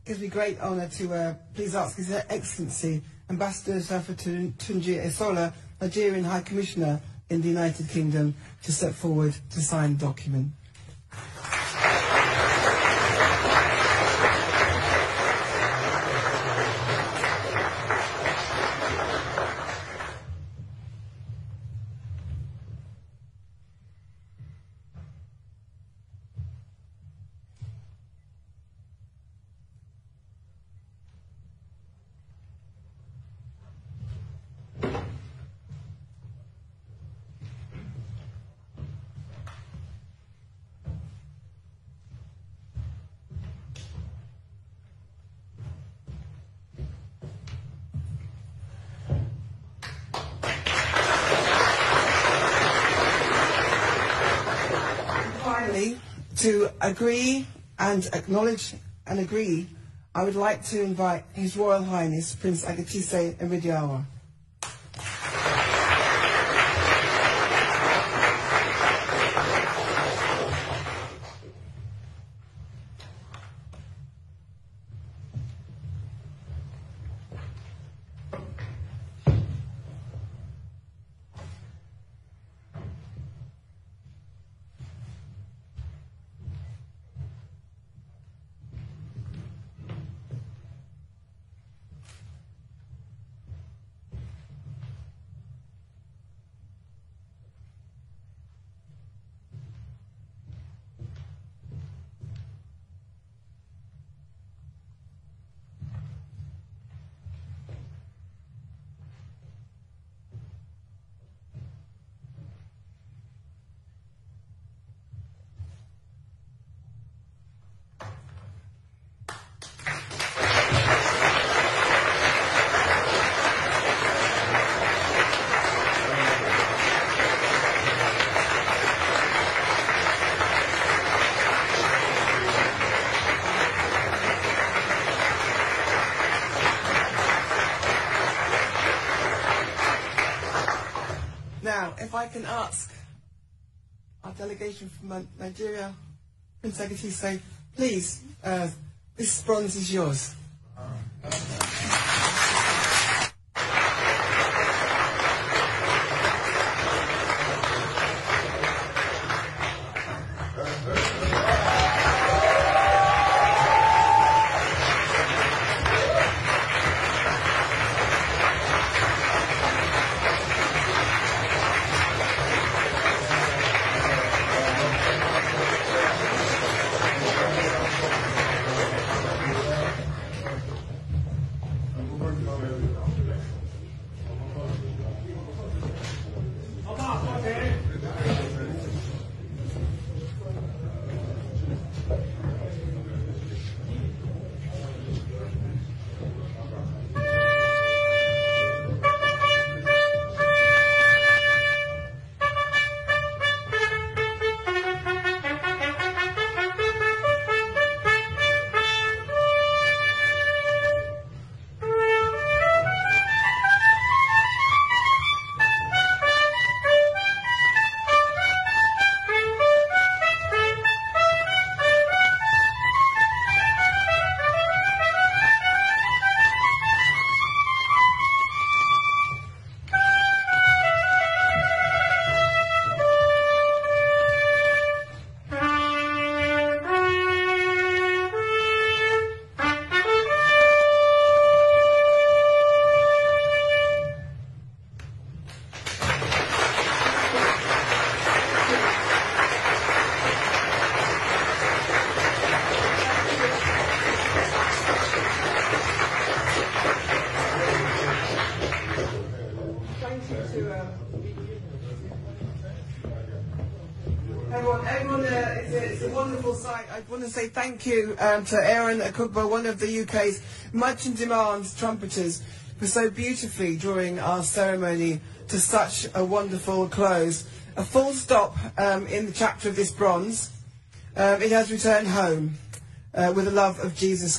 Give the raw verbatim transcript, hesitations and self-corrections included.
gives me great honour to uh, please ask His Excellency Ambassador Safa Tunji Esola, Nigerian High Commissioner in the United Kingdom, to step forward to sign the document. Finally, to agree and acknowledge and agree, I would like to invite His Royal Highness Prince Agatise Iridiawa. Now, if I can ask our delegation from Nigeria, Prince Agatise, please, uh, this bronze is yours. Everyone, everyone uh, it's, a, it's a wonderful sight. I want to say thank you um, to Aaron Akugbo, one of the U K's much-in-demand trumpeters, for so beautifully drawing our ceremony to such a wonderful close. A full stop um, in the chapter of this bronze. Um, it has returned home uh, with the love of Jesus.